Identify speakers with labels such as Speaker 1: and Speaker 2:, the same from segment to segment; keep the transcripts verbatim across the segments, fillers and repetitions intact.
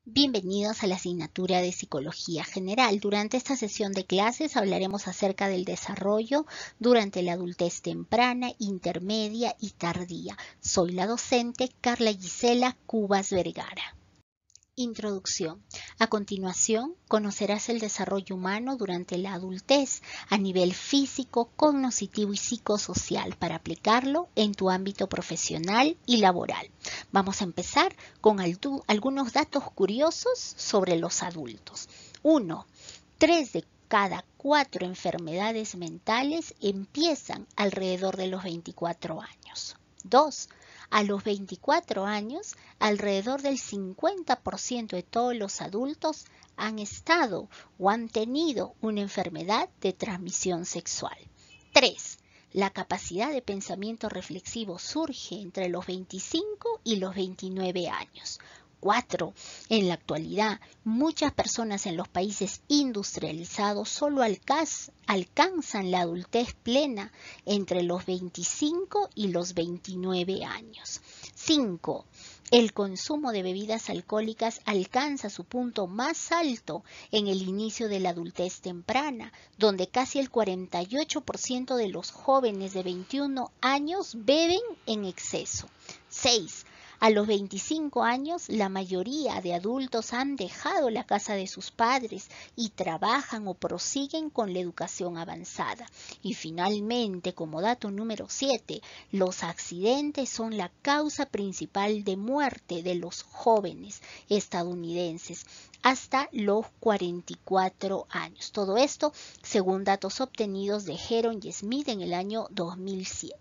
Speaker 1: Bienvenidos a la asignatura de Psicología General. Durante esta sesión de clases hablaremos acerca del desarrollo durante la adultez temprana, intermedia y tardía. Soy la docente Carla Gisela Cubas Vergara. Introducción. A continuación, conocerás el desarrollo humano durante la adultez a nivel físico, cognitivo y psicosocial para aplicarlo en tu ámbito profesional y laboral. Vamos a empezar con algunos datos curiosos sobre los adultos. uno. Tres de cada cuatro enfermedades mentales empiezan alrededor de los veinticuatro años. dos. A los veinticuatro años, alrededor del cincuenta por ciento de todos los adultos han estado o han tenido una enfermedad de transmisión sexual. tres. La capacidad de pensamiento reflexivo surge entre los veinticinco y los veintinueve años. cuatro. En la actualidad, muchas personas en los países industrializados solo alcanzan la adultez plena entre los veinticinco y los veintinueve años. cinco. El consumo de bebidas alcohólicas alcanza su punto más alto en el inicio de la adultez temprana, donde casi el cuarenta y ocho por ciento de los jóvenes de veintiún años beben en exceso. seis. A los veinticinco años, la mayoría de adultos han dejado la casa de sus padres y trabajan o prosiguen con la educación avanzada. Y finalmente, como dato número siete, los accidentes son la causa principal de muerte de los jóvenes estadounidenses hasta los cuarenta y cuatro años. Todo esto según datos obtenidos de Heron y Smith en el año dos mil siete.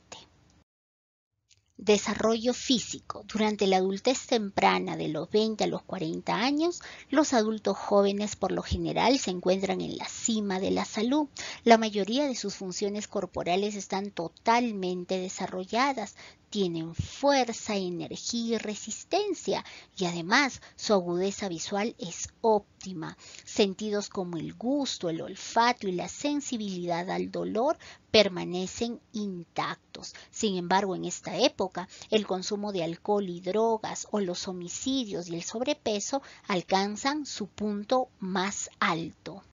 Speaker 1: Desarrollo físico. Durante la adultez temprana de los veinte a los cuarenta años, los adultos jóvenes por lo general se encuentran en la cima de la salud. La mayoría de sus funciones corporales están totalmente desarrolladas. Tienen fuerza, energía y resistencia y además su agudeza visual es óptima. Sentidos como el gusto, el olfato y la sensibilidad al dolor permanecen intactos. Sin embargo, en esta época, el consumo de alcohol y drogas o los homicidios y el sobrepeso alcanzan su punto más alto.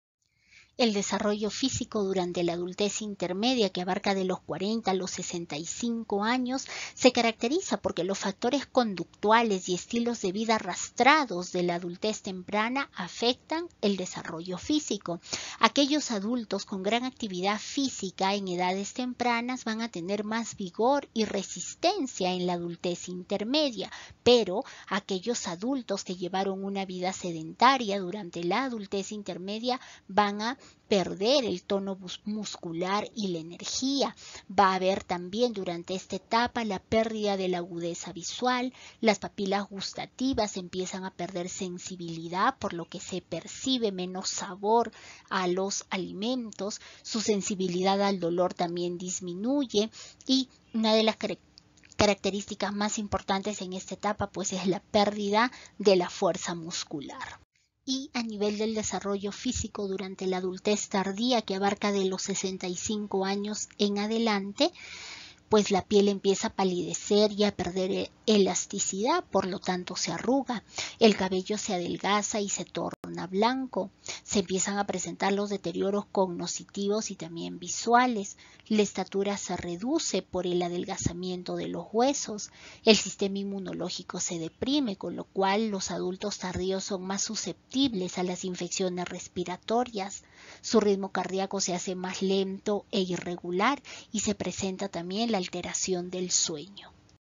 Speaker 1: El desarrollo físico durante la adultez intermedia, que abarca de los cuarenta a los sesenta y cinco años, se caracteriza porque los factores conductuales y estilos de vida arrastrados de la adultez temprana afectan el desarrollo físico. Aquellos adultos con gran actividad física en edades tempranas van a tener más vigor y resistencia en la adultez intermedia, pero aquellos adultos que llevaron una vida sedentaria durante la adultez intermedia van a perder el tono muscular y la energía. Va a haber también durante esta etapa la pérdida de la agudeza visual, las papilas gustativas empiezan a perder sensibilidad, por lo que se percibe menos sabor a los alimentos, su sensibilidad al dolor también disminuye y una de las características más importantes en esta etapa pues es la pérdida de la fuerza muscular. Y a nivel del desarrollo físico durante la adultez tardía, que abarca de los sesenta y cinco años en adelante, pues la piel empieza a palidecer y a perder elasticidad, por lo tanto se arruga, el cabello se adelgaza y se torna blanco, se empiezan a presentar los deterioros cognitivos y también visuales, la estatura se reduce por el adelgazamiento de los huesos, el sistema inmunológico se deprime, con lo cual los adultos tardíos son más susceptibles a las infecciones respiratorias, su ritmo cardíaco se hace más lento e irregular y se presenta también la alteración del sueño.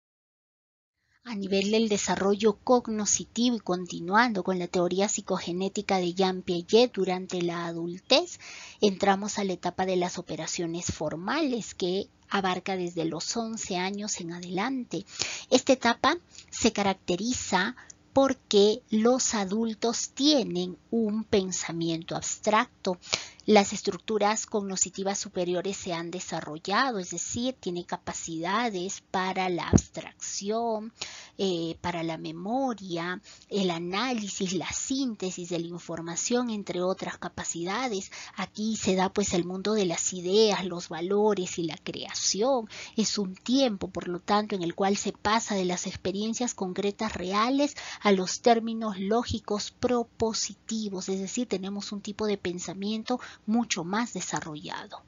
Speaker 1: A nivel del desarrollo cognitivo y continuando con la teoría psicogenética de Jean Piaget durante la adultez, entramos a la etapa de las operaciones formales que abarca desde los once años en adelante. Esta etapa se caracteriza porque los adultos tienen un pensamiento abstracto. Las estructuras cognitivas superiores se han desarrollado, es decir, tiene capacidades para la abstracción, eh, para la memoria, el análisis, la síntesis de la información, entre otras capacidades. Aquí se da pues el mundo de las ideas, los valores y la creación. Es un tiempo, por lo tanto, en el cual se pasa de las experiencias concretas reales a los términos lógicos propositivos, es decir, tenemos un tipo de pensamiento mucho más desarrollado.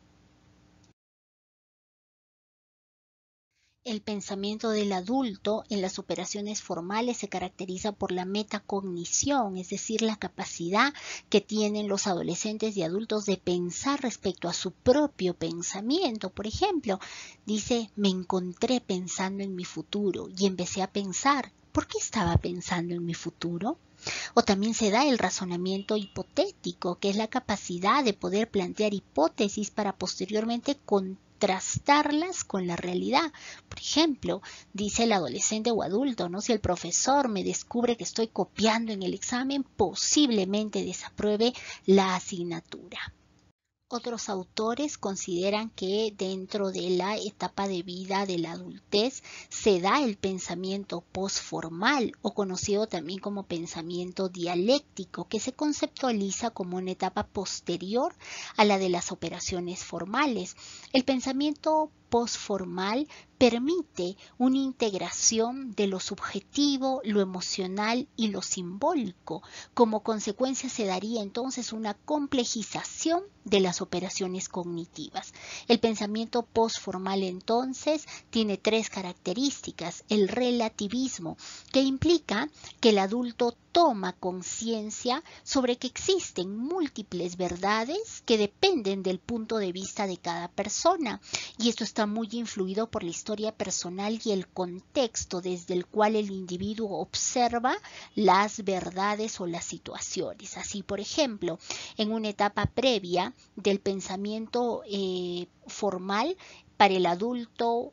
Speaker 1: El pensamiento del adulto en las operaciones formales se caracteriza por la metacognición, es decir, la capacidad que tienen los adolescentes y adultos de pensar respecto a su propio pensamiento. Por ejemplo, dice, me encontré pensando en mi futuro y empecé a pensar, ¿por qué estaba pensando en mi futuro? O también se da el razonamiento hipotético, que es la capacidad de poder plantear hipótesis para posteriormente contrastarlas con la realidad. Por ejemplo, dice el adolescente o adulto, ¿no? Si el profesor me descubre que estoy copiando en el examen, posiblemente desapruebe la asignatura. Otros autores consideran que dentro de la etapa de vida de la adultez se da el pensamiento postformal o conocido también como pensamiento dialéctico, que se conceptualiza como una etapa posterior a la de las operaciones formales. El pensamiento postformal permite una integración de lo subjetivo, lo emocional y lo simbólico. Como consecuencia se daría entonces una complejización de las operaciones cognitivas. El pensamiento postformal entonces tiene tres características. El relativismo, que implica que el adulto toma conciencia sobre que existen múltiples verdades que dependen del punto de vista de cada persona. Y esto está muy influido por la historia personal y el contexto desde el cual el individuo observa las verdades o las situaciones. Así, por ejemplo, en una etapa previa del pensamiento eh, formal, para el adulto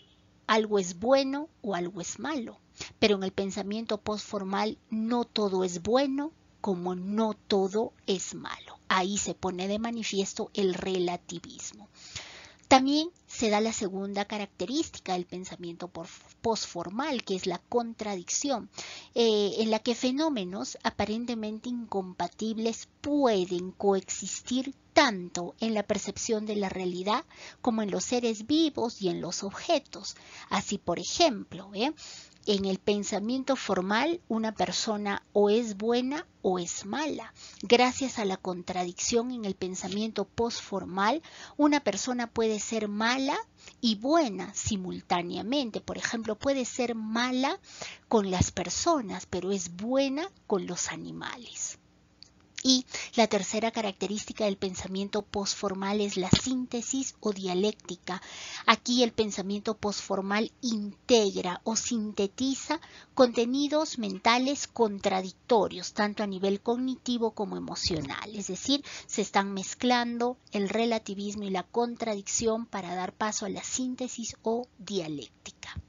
Speaker 1: algo es bueno o algo es malo. Pero en el pensamiento postformal no todo es bueno como no todo es malo. Ahí se pone de manifiesto el relativismo. También se da la segunda característica del pensamiento postformal, que es la contradicción, eh, en la que fenómenos aparentemente incompatibles pueden coexistir tanto en la percepción de la realidad como en los seres vivos y en los objetos. Así, por ejemplo, ¿eh? En el pensamiento formal, una persona o es buena o es mala. Gracias a la contradicción en el pensamiento postformal, una persona puede ser mala y buena simultáneamente. Por ejemplo, puede ser mala con las personas, pero es buena con los animales. Y la tercera característica del pensamiento postformal es la síntesis o dialéctica. Aquí el pensamiento postformal integra o sintetiza contenidos mentales contradictorios, tanto a nivel cognitivo como emocional. Es decir, se están mezclando el relativismo y la contradicción para dar paso a la síntesis o dialéctica.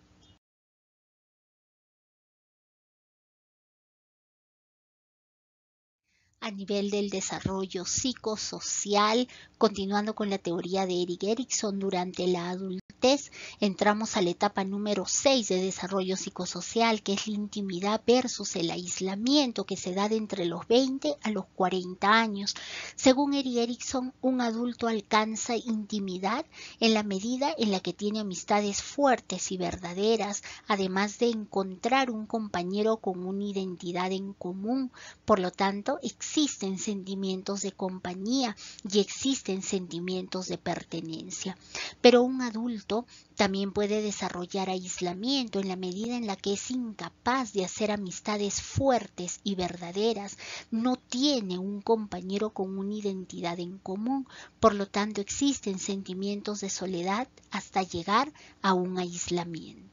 Speaker 1: A nivel del desarrollo psicosocial, continuando con la teoría de Erik Erikson, durante la adultez entramos a la etapa número seis de desarrollo psicosocial, que es la intimidad versus el aislamiento, que se da de entre los veinte a los cuarenta años. Según Erik Erikson, un adulto alcanza intimidad en la medida en la que tiene amistades fuertes y verdaderas, además de encontrar un compañero con una identidad en común. Por lo tanto, existen sentimientos de compañía y existen sentimientos de pertenencia. Pero un adulto también puede desarrollar aislamiento en la medida en la que es incapaz de hacer amistades fuertes y verdaderas, no tiene un compañero con una identidad en común. Por lo tanto, existen sentimientos de soledad hasta llegar a un aislamiento.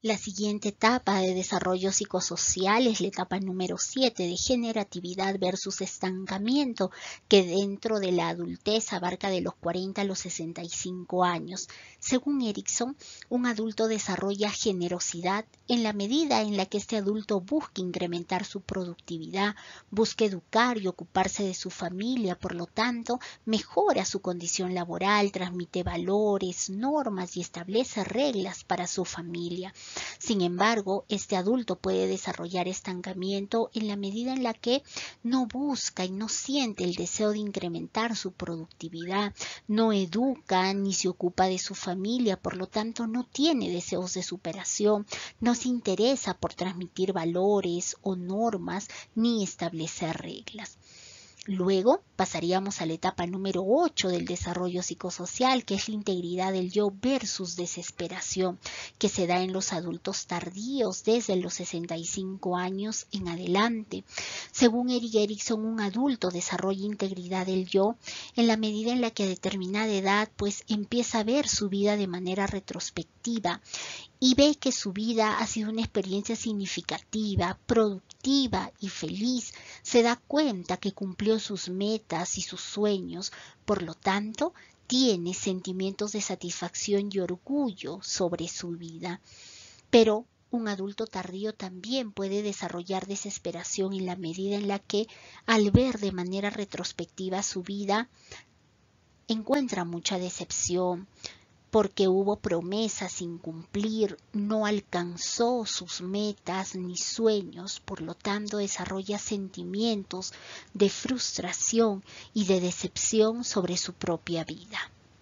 Speaker 1: La siguiente etapa de desarrollo psicosocial es la etapa número siete de generatividad versus estancamiento, que dentro de la adultez abarca de los cuarenta a los sesenta y cinco años. Según Erickson, un adulto desarrolla generosidad en la medida en la que este adulto busca incrementar su productividad, busca educar y ocuparse de su familia, por lo tanto, mejora su condición laboral, transmite valores, normas y establece reglas para su familia. Sin embargo, este adulto puede desarrollar estancamiento en la medida en la que no busca y no siente el deseo de incrementar su productividad, no educa ni se ocupa de su familia, por lo tanto no tiene deseos de superación, no se interesa por transmitir valores o normas ni establecer reglas. Luego pasaríamos a la etapa número ocho del desarrollo psicosocial, que es la integridad del yo versus desesperación, que se da en los adultos tardíos desde los sesenta y cinco años en adelante. Según Erik Erikson, un adulto desarrolla integridad del yo en la medida en la que a determinada edad pues empieza a ver su vida de manera retrospectiva y ve que su vida ha sido una experiencia significativa, productiva y feliz. Se da cuenta que cumplió sus metas y sus sueños, por lo tanto, tiene sentimientos de satisfacción y orgullo sobre su vida. Pero un adulto tardío también puede desarrollar desesperación en la medida en la que, al ver de manera retrospectiva su vida, encuentra mucha decepción, porque hubo promesas sin cumplir, no alcanzó sus metas ni sueños, por lo tanto desarrolla sentimientos de frustración y de decepción sobre su propia vida.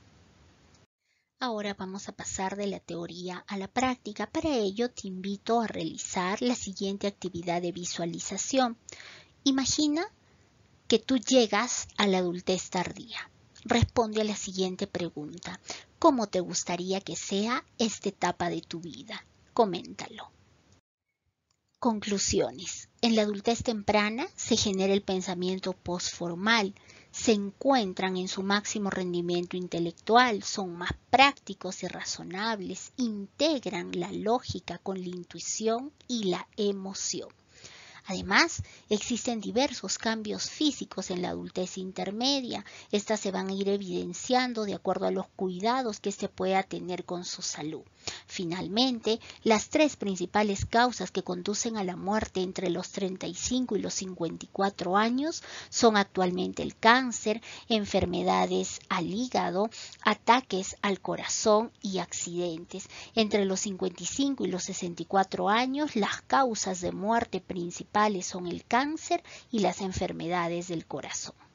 Speaker 1: Ahora vamos a pasar de la teoría a la práctica. Para ello te invito a realizar la siguiente actividad de visualización. Imagina que tú llegas a la adultez tardía. Responde a la siguiente pregunta. ¿Cómo te gustaría que sea esta etapa de tu vida? Coméntalo. Conclusiones. En la adultez temprana se genera el pensamiento postformal. Se encuentran en su máximo rendimiento intelectual, son más prácticos y razonables, integran la lógica con la intuición y la emoción. Además, existen diversos cambios físicos en la adultez intermedia. Estas se van a ir evidenciando de acuerdo a los cuidados que se pueda tener con su salud. Finalmente, las tres principales causas que conducen a la muerte entre los treinta y cinco y los cincuenta y cuatro años son actualmente el cáncer, enfermedades al hígado, ataques al corazón y accidentes. Entre los cincuenta y cinco y los sesenta y cuatro años, las causas de muerte principales son el cáncer y las enfermedades del corazón.